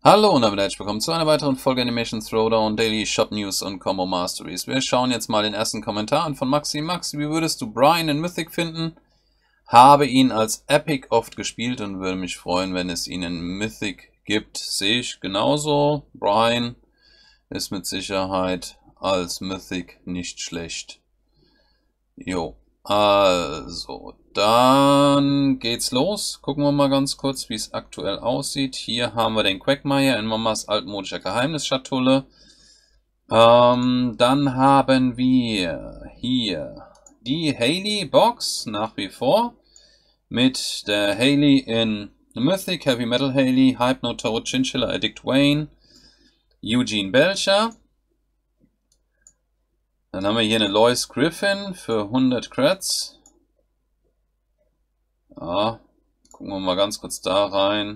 Hallo und damit herzlich willkommen zu einer weiteren Folge Animation Throwdown, Daily Shop News und Combo Masteries. Wir schauen jetzt mal den ersten Kommentar an von Maxi. Maxi, wie würdest du Brian in Mythic finden? Habe ihn als Epic oft gespielt und würde mich freuen, wenn es ihn in Mythic gibt. Sehe ich genauso. Brian ist mit Sicherheit als Mythic nicht schlecht. Jo. Also, dann geht's los. Gucken wir mal ganz kurz, wie es aktuell aussieht. Hier haben wir den Quagmire in Mamas altmodischer Geheimnisschatulle. Dann haben wir hier die Hayley Box nach wie vor. Mit der Hayley in Mythic, Heavy Metal Hayley, Hypnotoad, Chinchilla Addict Wayne, Eugene Belcher. Dann haben wir hier eine Lois Griffin für 100 Creds. Ja, gucken wir mal ganz kurz da rein.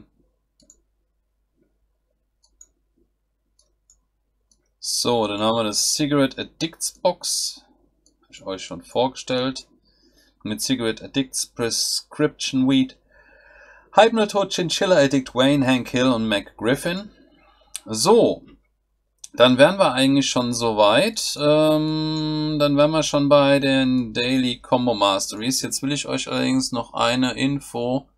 So, dann haben wir das Cigarette Addicts Box. Habe ich euch schon vorgestellt. Mit Cigarette Addicts, Prescription Weed, Hypnotoad, Chinchilla Addict Wayne, Hank Hill und Mac Griffin. So. Dann wären wir eigentlich schon soweit. Dann wären wir schon bei den Daily Combo Masteries. Jetzt will ich euch allerdings noch eine Info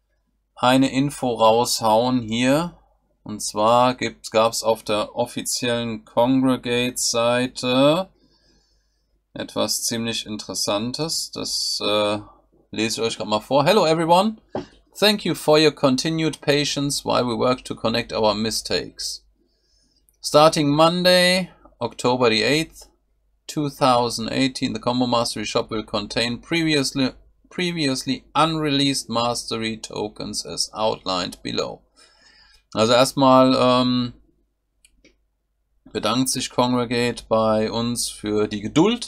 raushauen hier. Und zwar gab es auf der offiziellen Congregate-Seite etwas ziemlich Interessantes. Das lese ich euch gerade mal vor. Hello everyone. Thank you for your continued patience while we work to connect our mistakes. Starting Monday, October the 8th, 2018, the Combo Mastery Shop will contain previously unreleased Mastery Tokens as outlined below. Also erstmal bedankt sich Congregate bei uns für die Geduld,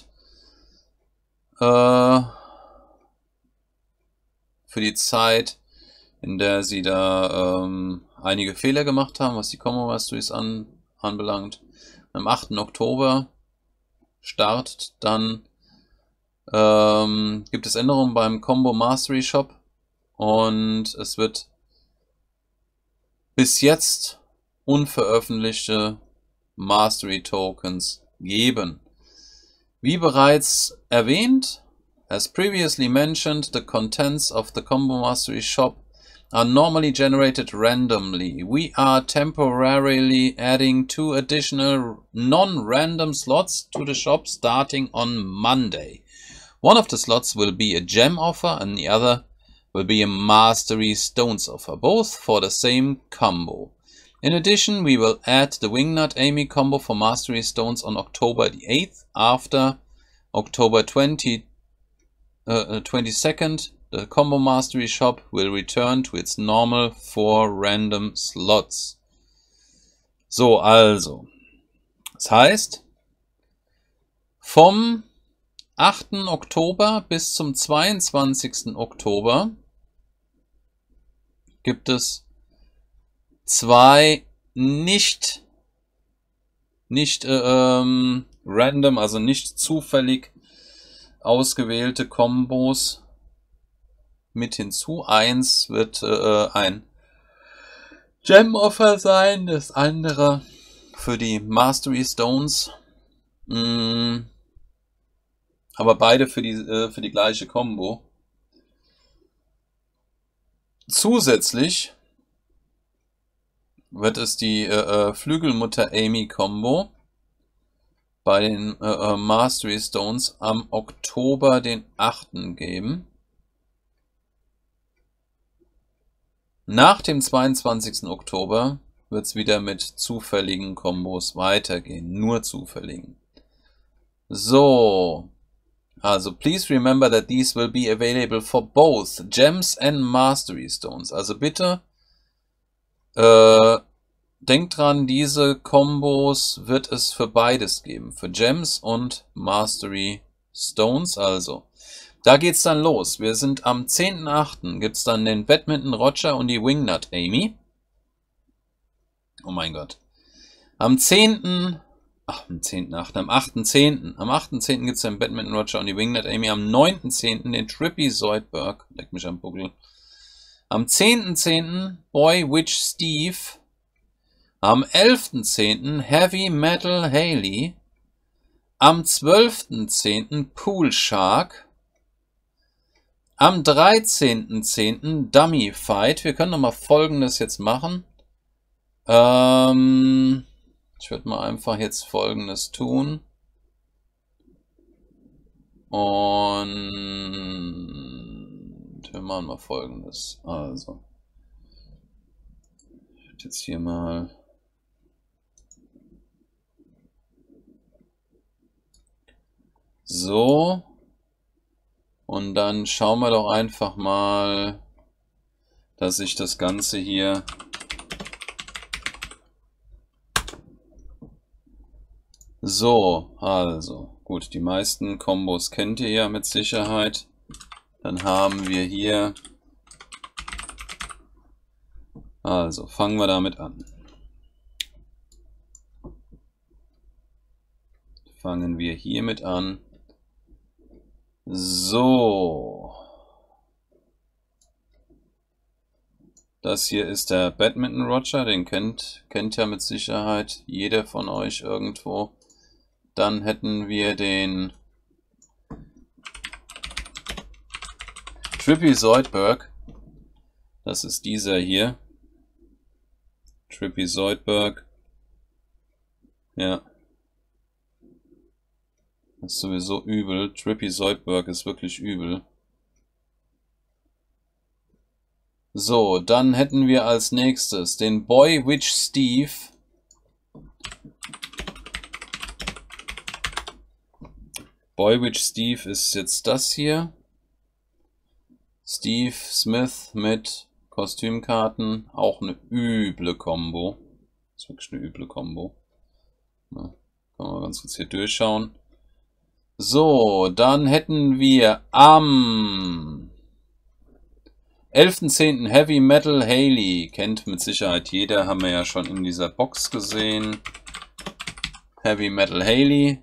für die Zeit, in der sie da einige Fehler gemacht haben, was die Combo Masteries anbelangt. Am 8. Oktober startet dann, gibt es Änderungen beim Combo Mastery Shop und es wird bis jetzt unveröffentlichte Mastery Tokens geben. Wie bereits erwähnt, as previously mentioned, the contents of the Combo Mastery Shop are normally generated randomly. We are temporarily adding 2 additional non-random slots to the shop starting on Monday. One of the slots will be a gem offer and the other will be a Mastery Stones offer, both for the same combo. In addition, we will add the Wingnut Amy combo for Mastery Stones on October the 8th. After October 22nd, the Combo Mastery Shop will return to its normal 4 random slots. So, also. Das heißt, vom 8. Oktober bis zum 22. Oktober gibt es 2 nicht random, also nicht zufällig ausgewählte Kombos mit hinzu. Eins wird ein Gem-Offer sein, das andere für die Mastery Stones. Aber beide für die gleiche Combo. Zusätzlich wird es die Flügelmutter Amy Combo bei den Mastery Stones am Oktober den 8. geben. Nach dem 22. Oktober wird es wieder mit zufälligen Kombos weitergehen. Nur zufälligen. So. Also, please remember that these will be available for both Gems and Mastery Stones. Also bitte denkt dran, diese Kombos wird es für beides geben. Für Gems und Mastery Stones. Also, da geht's dann los. Wir sind am 10.8. gibt es dann den Badminton Roger und die Wingnut Amy. Oh mein Gott. Am 8.10. Am 8.10. gibt es den Badminton Roger und die Wingnut Amy. Am 9.10. den Trippy Zoidberg. Leck mich am Buckel. Am 10.10. Boy Witch Steve Am 11.10. Heavy Metal Haley. Am 12.10. Pool Shark. Am 13.10. Dummy Fight. Wir können nochmal Folgendes jetzt machen. Ich würde mal einfach jetzt Folgendes tun. Und wir machen mal Folgendes. Also, ich würde jetzt hier mal so. Und dann schauen wir doch einfach mal, dass ich das Ganze hier so, also gut, die meisten Kombos kennt ihr ja mit Sicherheit. Dann haben wir hier, also fangen wir damit an. Fangen wir hiermit an. So. Das hier ist der Badminton Roger, den kennt ja mit Sicherheit jeder von euch irgendwo. Dann hätten wir den Trippy Zoidberg. Das ist dieser hier. Trippy Zoidberg. Ja. Das ist sowieso übel. Trippy Zoidberg ist wirklich übel. So, dann hätten wir als nächstes den Boy Witch Steve. Boy Witch Steve ist jetzt das hier. Steve Smith mit Kostümkarten. Auch eine üble Kombo. Das ist wirklich eine üble Kombo. Na, kann man ganz kurz hier durchschauen. So, dann hätten wir am 11.10. Heavy Metal Haley. Kennt mit Sicherheit jeder, haben wir ja schon in dieser Box gesehen. Heavy Metal Haley.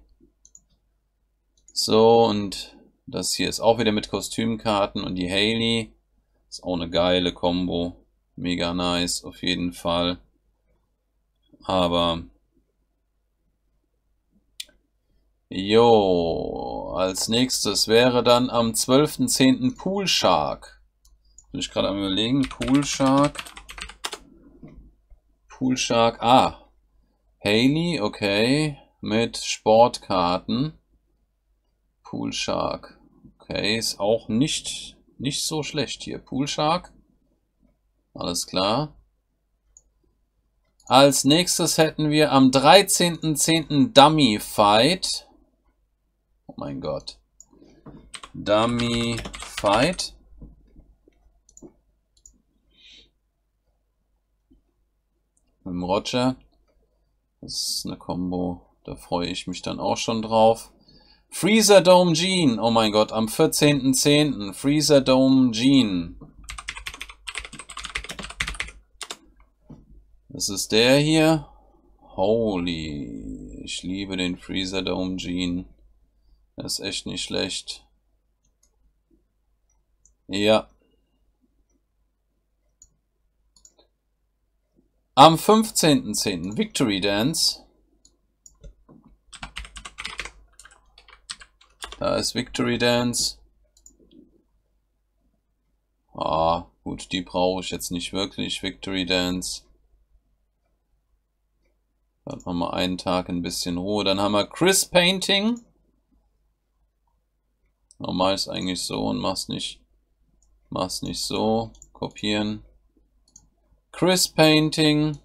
So, und das hier ist auch wieder mit Kostümkarten und die Haley. Ist auch eine geile Kombo. Mega nice, auf jeden Fall. Aber jo, als nächstes wäre dann am 12.10. Pool Shark. Bin ich gerade am Überlegen. Pool Shark. Pool Shark. Ah. Haley, okay. Mit Sportkarten. Pool Shark. Okay, ist auch nicht so schlecht hier. Pool Shark. Alles klar. Als nächstes hätten wir am 13.10. Dummy Fight. Oh mein Gott. Dummy Fight. Mit dem Roger. Das ist eine Kombo. Da freue ich mich dann auch schon drauf. Freezer Dome Gene. Oh mein Gott, am 14.10. Freezer Dome Gene. Das ist der hier. Holy. Ich liebe den Freezer Dome Gene. Der ist echt nicht schlecht. Ja. Am 15.10. Victory Dance. Da ist Victory Dance. Ah, gut, die brauche ich jetzt nicht wirklich. Victory Dance. Da hat man mal einen Tag ein bisschen Ruhe. Dann haben wir Chris Painting. Normal ist eigentlich so und mach's nicht so. Kopieren. Chris Painting.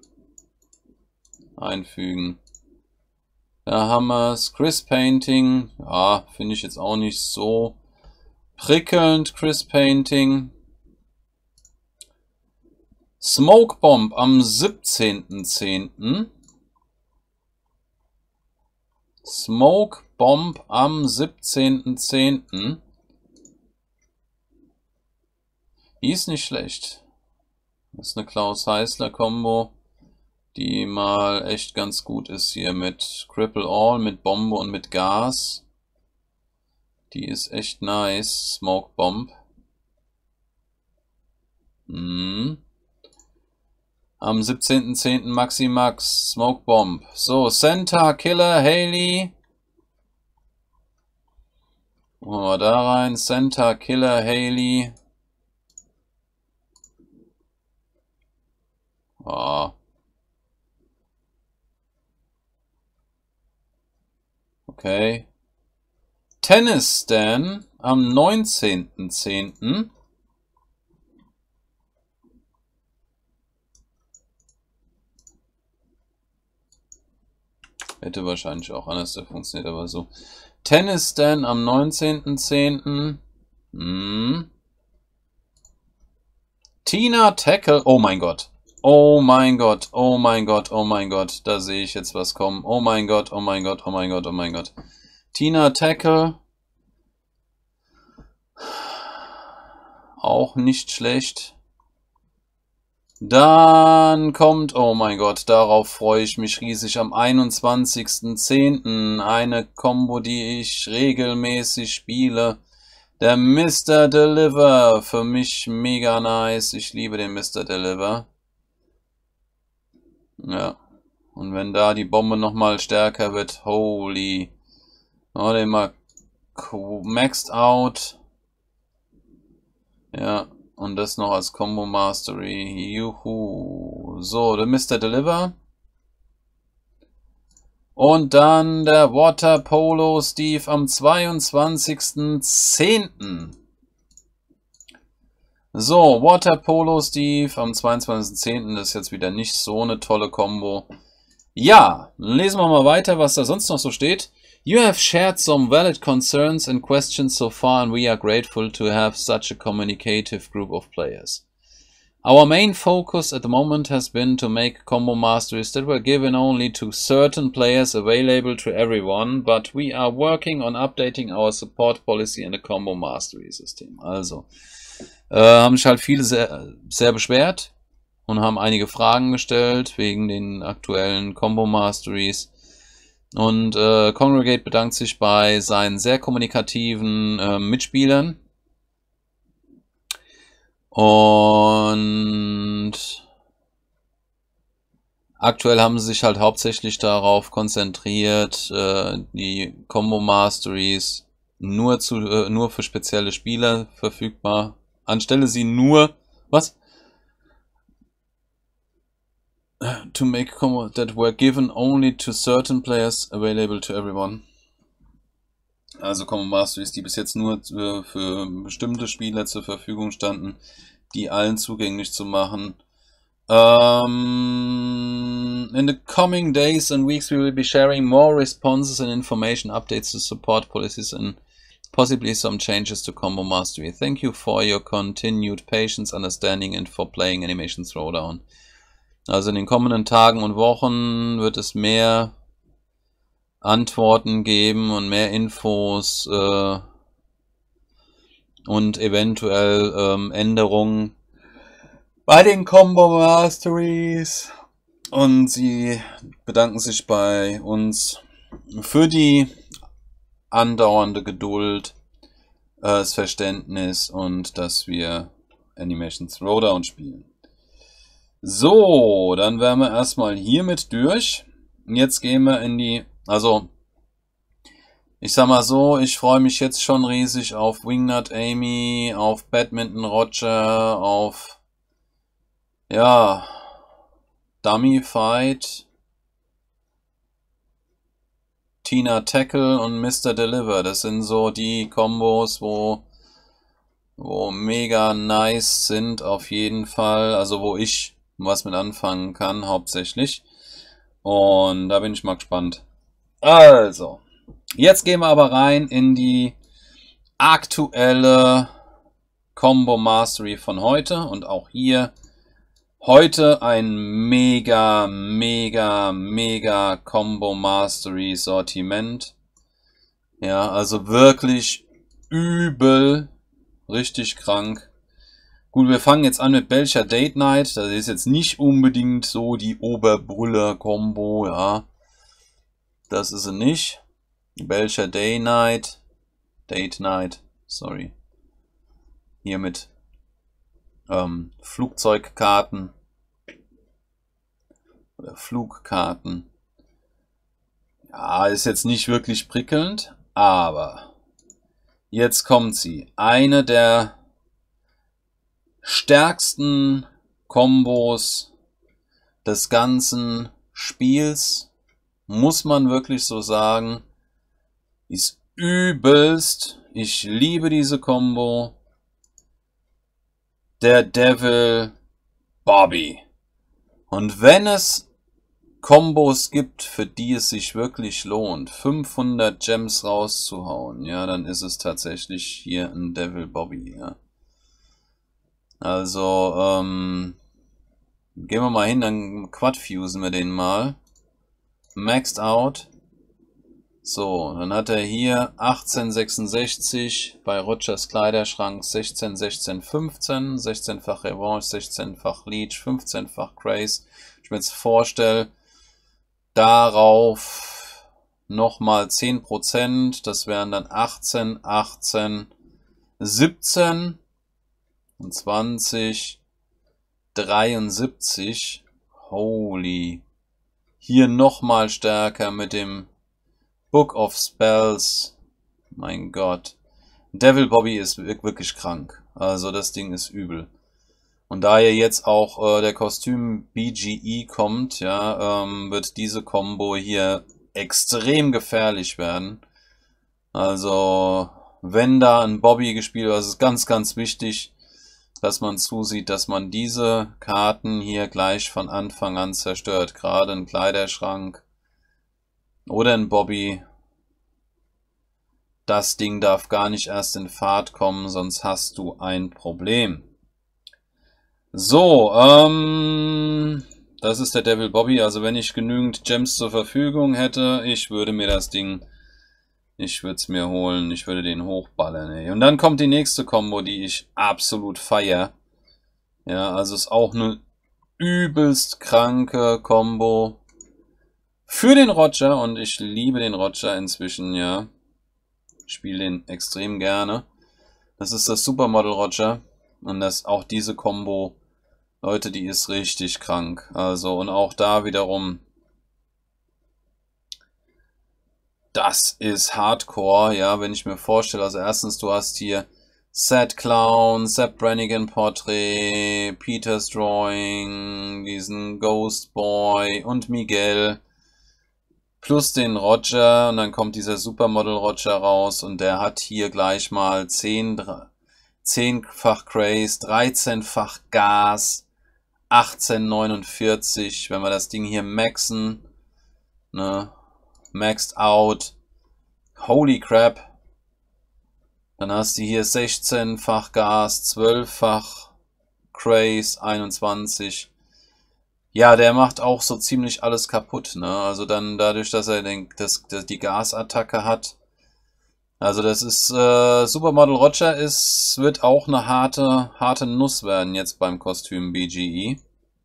Einfügen. Da haben wir es. Chris Painting. Ja, finde ich jetzt auch nicht so prickelnd. Chris Painting. Smoke Bomb am 17.10. Smoke Bomb am 17.10. Die ist nicht schlecht. Das ist eine Klaus Heißler Kombo, die mal echt ganz gut ist hier mit Cripple All, mit Bombe und mit Gas. Die ist echt nice. Smoke Bomb. Am 17.10. Maxi Max, Smoke Bomb. So, Center, Killer, Haley. Machen wir da rein. Center, Killer, Haley. Ah. Okay. Tennis Stan am 19.10. Hätte wahrscheinlich auch anders funktioniert, aber so. Tennis Stan am 19.10. Tina Tackle. Oh mein Gott. Oh mein Gott. Oh mein Gott. Oh mein Gott. Da sehe ich jetzt was kommen. Oh mein Gott. Oh mein Gott. Oh mein Gott. Oh mein Gott. Tina Tackle. Auch nicht schlecht. Dann kommt, oh mein Gott, darauf freue ich mich riesig, am 21.10. eine Combo, die ich regelmäßig spiele. Der Mr. Deliver, für mich mega nice, ich liebe den Mr. Deliver. Ja, und wenn da die Bombe nochmal stärker wird, holy, oh, den mal maxed out. Ja. Und das noch als Combo Mastery. Juhu. So, der Mr. Deliver. Und dann der Water Polo Steve am 22.10. So, Water Polo Steve am 22.10. Das ist jetzt wieder nicht so eine tolle Combo. Ja, lesen wir mal weiter, was da sonst noch so steht. You have shared some valid concerns and questions so far, and we are grateful to have such a communicative group of players. Our main focus at the moment has been to make combo masteries that were given only to certain players available to everyone, but we are working on updating our support policy in the combo mastery System. Also, haben sich halt viele sehr beschwert und haben einige Fragen gestellt wegen den aktuellen Combo Masteries. Und Congregate bedankt sich bei seinen sehr kommunikativen Mitspielern. Und aktuell haben sie sich halt hauptsächlich darauf konzentriert, die Combo Masteries nur für spezielle Spieler verfügbar. Anstelle sie nur, was? To make combo that were given only to certain players, available to everyone. Also Combo Masteries, die bis jetzt nur für bestimmte Spieler zur Verfügung standen, die allen zugänglich zu machen. In the coming days and weeks we will be sharing more responses and information updates to support policies and possibly some changes to Combo Mastery. Thank you for your continued patience, understanding and for playing Animation Throwdown. Also in den kommenden Tagen und Wochen wird es mehr Antworten geben und mehr Infos und eventuell Änderungen bei den Combo Masteries. Und sie bedanken sich bei uns für die andauernde Geduld, das Verständnis und dass wir Animation Throwdown spielen. So, dann wären wir erstmal hiermit durch. Jetzt gehen wir in die, also ich sag mal so, ich freue mich jetzt schon riesig auf Wingnut Amy, auf Badminton Roger, auf, ja, Dummy Fight, Tina Tackle und Mr. Deliver. Das sind so die Kombos, wo mega nice sind auf jeden Fall, also wo ich was mit anfangen kann, hauptsächlich. Und da bin ich mal gespannt. Also, jetzt gehen wir aber rein in die aktuelle Combo Mastery von heute. Und auch hier heute ein mega Combo Mastery Sortiment. Ja, also wirklich übel, richtig krank. Gut, wir fangen jetzt an mit Belcher Date Night. Das ist jetzt nicht unbedingt so die Oberbrüller-Kombo, ja. Das ist sie nicht. Belcher Date Night, sorry. Hier mit Flugzeugkarten. oder Flugkarten. Ja, ist jetzt nicht wirklich prickelnd, aber jetzt kommt sie. Eine der stärksten Kombos des ganzen Spiels, muss man wirklich so sagen, ist übelst. Ich liebe diese Combo. Der Devil Bobby. Und wenn es Kombos gibt, für die es sich wirklich lohnt, 500 Gems rauszuhauen, ja, dann ist es tatsächlich hier ein Devil Bobby, ja. Also, gehen wir mal hin, dann quadfusen wir den mal. Maxed out. So, dann hat er hier 1866 bei Rogers Kleiderschrank 16, 16, 15, 16-fach Revanche, 16-fach Leech, 15-fach Grace. Ich mir jetzt vorstelle, darauf nochmal 10%, das wären dann 18, 18, 17 und 20, 73. Holy. Hier nochmal stärker mit dem Book of Spells. Mein Gott. Devil Bobby ist wirklich krank. Also das Ding ist übel. Und da ja jetzt auch der Kostüm BGE kommt, ja, wird diese Combo hier extrem gefährlich werden. Also wenn da ein Bobby gespielt wird, ist es ganz, ganz wichtig, dass man zusieht, dass man diese Karten hier gleich von Anfang an zerstört. Gerade ein Kleiderschrank oder ein Bobby. Das Ding darf gar nicht erst in Fahrt kommen, sonst hast du ein Problem. So, das ist der Devil Bobby. Also wenn ich genügend Gems zur Verfügung hätte, ich würde mir das Ding, ich würde es mir holen, ich würde den hochballern. Ey. Und dann kommt die nächste Combo, die ich absolut feiere. Ja, also ist auch eine übelst kranke Combo für den Roger und ich liebe den Roger inzwischen, ja. Ich spiele den extrem gerne. Das ist das Supermodel Roger und das auch diese Combo, Leute, die ist richtig krank. Also und auch da wiederum, das ist Hardcore, ja, wenn ich mir vorstelle, also erstens, du hast hier Sad Clown, Sepp Brannigan Portrait, Peter's Drawing, diesen Ghost Boy und Miguel, plus den Roger und dann kommt dieser Supermodel Roger raus und der hat hier gleich mal 10-fach Craze, 13-fach Gas, 1849, wenn wir das Ding hier maxen, ne, maxed out, holy crap, dann hast du hier 16-fach Gas, 12-fach Craze, 21. Ja, der macht auch so ziemlich alles kaputt, ne? Also dann dadurch, dass er die Gasattacke hat. Also das ist, Supermodel Roger wird auch eine harte Nuss werden jetzt beim Kostüm BGE.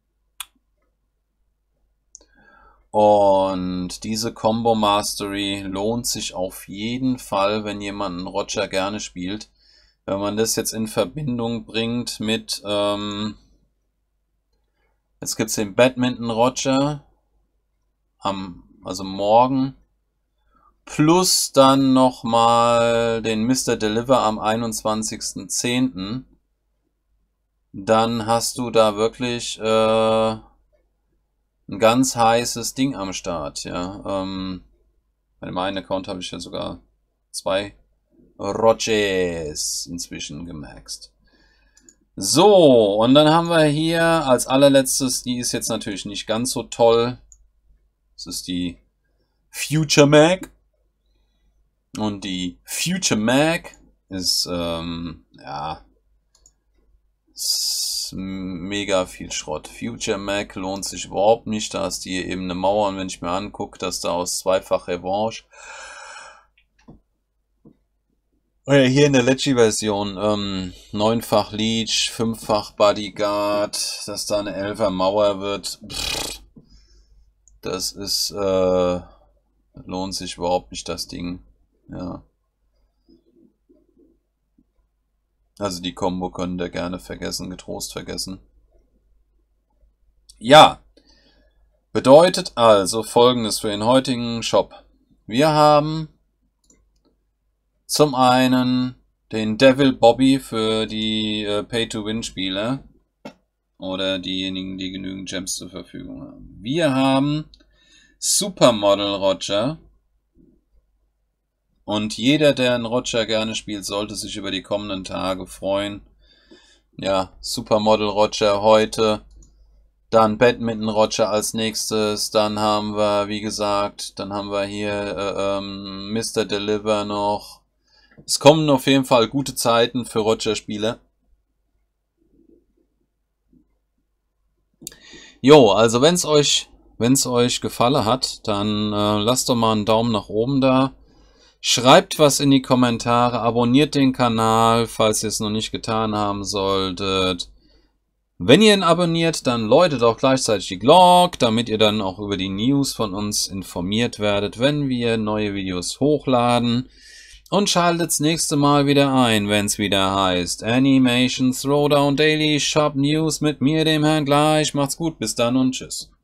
Und diese Combo Mastery lohnt sich auf jeden Fall, wenn jemand einen Roger gerne spielt. Wenn man das jetzt in Verbindung bringt mit, jetzt gibt's den Badminton Roger, also morgen, plus dann nochmal den Mr. Deliver am 21.10. Dann hast du da wirklich, ein ganz heißes Ding am Start, ja. Bei dem einen Account habe ich ja sogar 2 Rogers inzwischen gemaxt. So, und dann haben wir hier als allerletztes, die ist jetzt natürlich nicht ganz so toll. Das ist die Future Mag. Und die Future Mag ist, ja, ist mega viel Schrott. Future Mag lohnt sich überhaupt nicht. Da hast du hier eben eine Mauer. Und wenn ich mir angucke, dass da aus zweifach Revanche, hier in der Leggy-Version 9-fach Leech, 5-fach Bodyguard, dass da eine 11er Mauer wird. Pff, das ist, lohnt sich überhaupt nicht, das Ding. Ja. Also die Combo könnt ihr gerne vergessen, getrost vergessen. Ja. Bedeutet also Folgendes für den heutigen Shop. Wir haben zum einen den Devil Bobby für die Pay-to-Win-Spieler oder diejenigen, die genügend Gems zur Verfügung haben. Wir haben Supermodel Roger. Und jeder, der einen Roger gerne spielt, sollte sich über die kommenden Tage freuen. Ja, Supermodel Roger heute. Dann Badminton Roger als nächstes. Dann haben wir, wie gesagt, dann haben wir hier Mr. Deliver noch. Es kommen auf jeden Fall gute Zeiten für Roger-Spieler. Jo, also wenn es euch gefallen hat, dann lasst doch mal einen Daumen nach oben da. Schreibt was in die Kommentare, abonniert den Kanal, falls ihr es noch nicht getan haben solltet. Wenn ihr ihn abonniert, dann läutet auch gleichzeitig die Glocke, damit ihr dann auch über die News von uns informiert werdet, wenn wir neue Videos hochladen. Und schaltet das nächste Mal wieder ein, wenn es wieder heißt Animation Throwdown Daily Shop News mit mir, dem Herrn Gleich. Macht's gut, bis dann und tschüss.